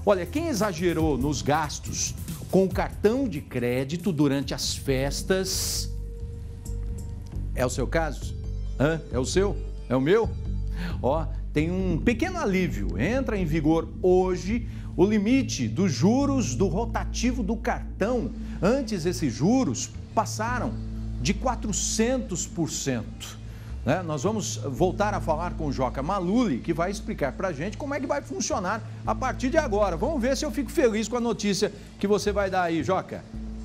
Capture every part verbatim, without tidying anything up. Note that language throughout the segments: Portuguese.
Olha, quem exagerou nos gastos com o cartão de crédito durante as festas... É o seu caso? Hã? É o seu? É o meu? Ó, tem um pequeno alívio. Entra em vigor hoje o limite dos juros do rotativo do cartão. Antes, esses juros passaram de quatrocentos por cento. Né? Nós vamos voltar a falar com o Joca Maluli, que vai explicar para a gente como é que vai funcionar a partir de agora. Vamos ver se eu fico feliz com a notícia que você vai dar aí, Joca.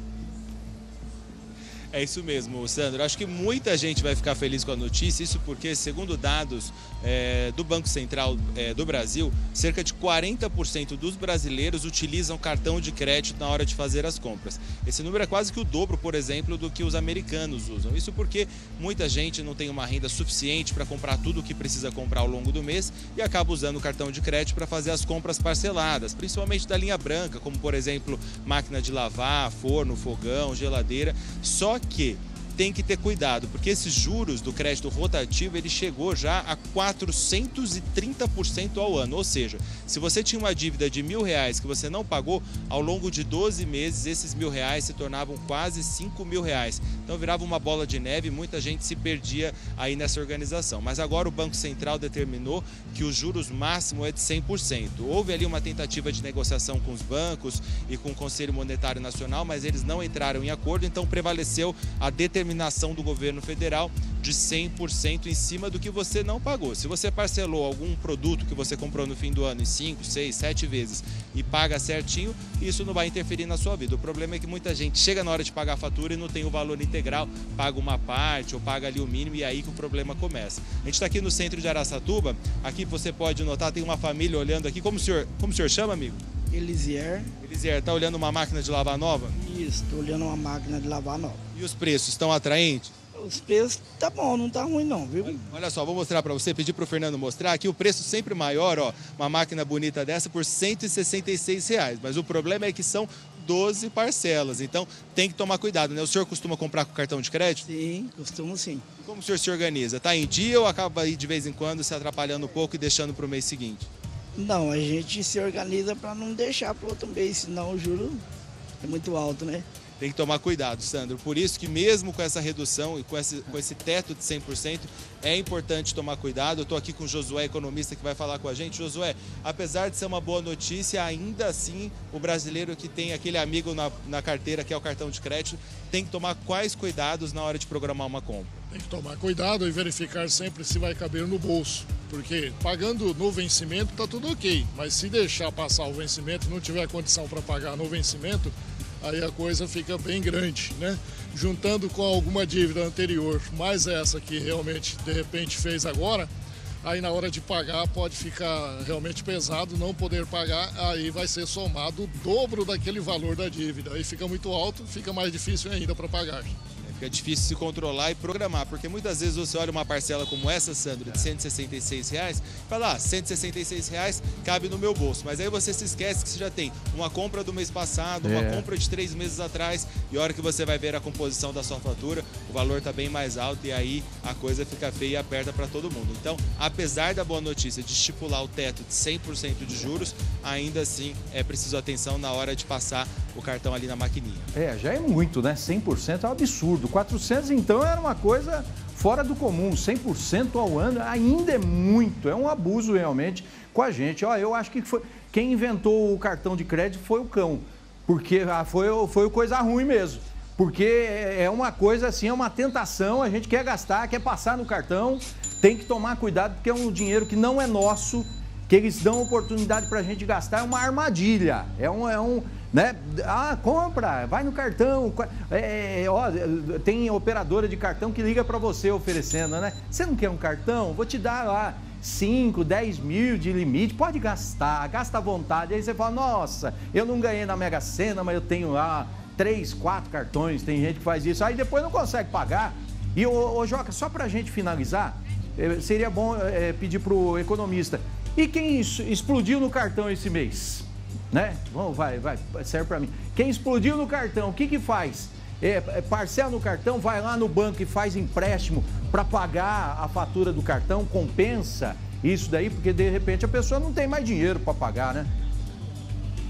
É isso mesmo, Sandro. Acho que muita gente vai ficar feliz com a notícia, isso porque, segundo dados é, do Banco Central é, do Brasil, cerca de quarenta por cento dos brasileiros utilizam cartão de crédito na hora de fazer as compras. Esse número é quase que o dobro, por exemplo, do que os americanos usam. Isso porque muita gente não tem uma renda suficiente para comprar tudo o que precisa comprar ao longo do mês e acaba usando o cartão de crédito para fazer as compras parceladas, principalmente da linha branca, como, por exemplo, máquina de lavar, forno, fogão, geladeira. Só que tem que ter cuidado, porque esses juros do crédito rotativo, ele chegou já a quatrocentos e trinta por cento ao ano. Ou seja, se você tinha uma dívida de mil reais que você não pagou, ao longo de doze meses, esses mil reais se tornavam quase cinco mil reais. Então virava uma bola de neve e muita gente se perdia aí nessa organização. Mas agora o Banco Central determinou que o juros máximo é de cem por cento. Houve ali uma tentativa de negociação com os bancos e com o Conselho Monetário Nacional, mas eles não entraram em acordo, então prevaleceu a determinação determinação do governo federal de cem por cento em cima do que você não pagou. Se você parcelou algum produto que você comprou no fim do ano em cinco, seis, sete vezes e paga certinho, isso não vai interferir na sua vida. O problema é que muita gente chega na hora de pagar a fatura e não tem o valor integral, paga uma parte ou paga ali o mínimo, e é aí que o problema começa. A gente está aqui no centro de Araçatuba, aqui você pode notar, tem uma família olhando aqui. Como o senhor, como o senhor chama, amigo? Elisier. Elisier, está olhando uma máquina de lavar nova? Isso, estou olhando uma máquina de lavar nova. E os preços estão atraentes? Os preços tá bom, não tá ruim não, viu? Olha só, vou mostrar para você, pedir para o Fernando mostrar aqui o preço sempre maior, ó, uma máquina bonita dessa por cento e sessenta e seis reais, mas o problema é que são doze parcelas, então tem que tomar cuidado, né? O senhor costuma comprar com cartão de crédito? Sim, costumo sim. Como o senhor se organiza? Tá em dia ou acaba aí de vez em quando se atrapalhando um pouco e deixando para o mês seguinte? Não, a gente se organiza para não deixar para outro mês, senão o juro é muito alto, né? Tem que tomar cuidado, Sandro. Por isso que mesmo com essa redução e com esse, com esse teto de cem por cento, é importante tomar cuidado. Eu estou aqui com o Josué, economista, que vai falar com a gente. Josué, apesar de ser uma boa notícia, ainda assim o brasileiro que tem aquele amigo na, na carteira, que é o cartão de crédito, tem que tomar quais cuidados na hora de programar uma compra? Tem que tomar cuidado e verificar sempre se vai caber no bolso, porque pagando no vencimento está tudo ok, mas se deixar passar o vencimento e não tiver condição para pagar no vencimento, aí a coisa fica bem grande, né? Juntando com alguma dívida anterior, mais essa que realmente de repente fez agora, aí na hora de pagar pode ficar realmente pesado, não poder pagar, aí vai ser somado o dobro daquele valor da dívida. Aí fica muito alto, fica mais difícil ainda para pagar. Fica difícil se controlar e programar, porque muitas vezes você olha uma parcela como essa, Sandro, de cento e sessenta e seis reais, e fala, ah, cento e sessenta e seis reais cabe no meu bolso, mas aí você se esquece que você já tem uma compra do mês passado, uma É. compra de três meses atrás, e a hora que você vai ver a composição da sua fatura, o valor está bem mais alto e aí a coisa fica feia e aperta para todo mundo. Então, apesar da boa notícia de estipular o teto de cem por cento de juros, ainda assim é preciso atenção na hora de passar o cartão ali na maquininha. É, já é muito, né? cem por cento é um absurdo. quatrocentos, então, era uma coisa fora do comum. cem por cento ao ano ainda é muito. É um abuso, realmente, com a gente. Ó, eu acho que foi... quem inventou o cartão de crédito foi o cão. Porque ah, foi, foi coisa ruim mesmo. Porque é uma coisa assim, é uma tentação. A gente quer gastar, quer passar no cartão. Tem que tomar cuidado, porque é um dinheiro que não é nosso, que eles dão oportunidade para a gente gastar. É uma armadilha. É um... É um Né? Ah, compra, vai no cartão. É, ó, tem operadora de cartão que liga para você oferecendo, né? Você não quer um cartão? Vou te dar lá cinco, dez mil de limite, pode gastar, gasta à vontade. Aí você fala, nossa, eu não ganhei na Mega Sena, mas eu tenho lá três, quatro cartões, tem gente que faz isso. Aí depois não consegue pagar. E, ô, ô Joca, só para a gente finalizar, seria bom é, pedir para o economista, e quem explodiu no cartão esse mês? Né? Vamos, vai, vai, serve para mim. Quem explodiu no cartão, o que que faz? É, é, parcela no cartão, vai lá no banco e faz empréstimo para pagar a fatura do cartão, compensa isso daí, porque de repente a pessoa não tem mais dinheiro para pagar, né?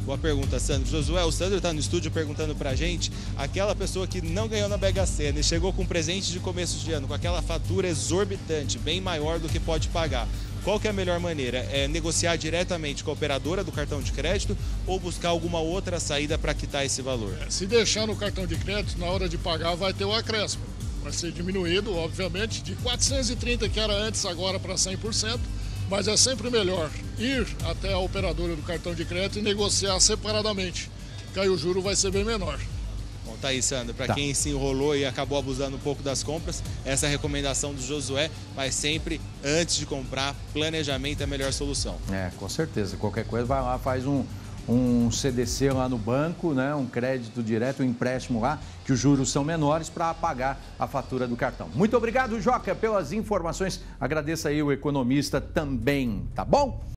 Boa pergunta, Sandro. Josué, o Sandro está no estúdio perguntando pra gente, aquela pessoa que não ganhou na Mega Sena e chegou com presente de começo de ano, com aquela fatura exorbitante, bem maior do que pode pagar. Qual que é a melhor maneira? É negociar diretamente com a operadora do cartão de crédito ou buscar alguma outra saída para quitar esse valor? Se deixar no cartão de crédito, na hora de pagar vai ter o acréscimo. Vai ser diminuído, obviamente, de quatrocentos e trinta que era antes, agora para cem por cento. Mas é sempre melhor ir até a operadora do cartão de crédito e negociar separadamente, que aí o juro vai ser bem menor. Bom, tá aí, Sandro. Para tá. quem se enrolou e acabou abusando um pouco das compras, essa é a recomendação do Josué, mas sempre, antes de comprar, planejamento é a melhor solução. É, com certeza. Qualquer coisa, vai lá, faz um, um C D C lá no banco, né? Um crédito direto, um empréstimo lá, que os juros são menores para pagar a fatura do cartão. Muito obrigado, Joca, pelas informações. Agradeço aí o economista também, tá bom?